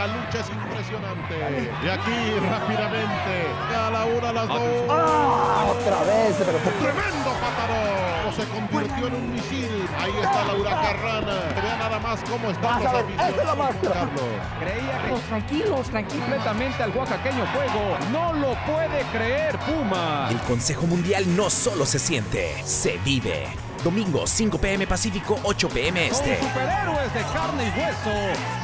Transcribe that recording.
La lucha es impresionante. Y aquí rápidamente, a la una, a las dos. ¡Ah! Otra vez, pero ¡Tremendo patadón! Se convirtió en un misil. Ahí está la huracarrana. Vean nada más cómo están los aficionados, Carlos. Creía que tranquilos, completamente al oaxaqueño Fuego. No lo puede creer, Puma. El Consejo Mundial no solo se siente, se vive. Domingo 5 p.m. Pacífico, 8 p.m. Este. Con superhéroes de carne y hueso.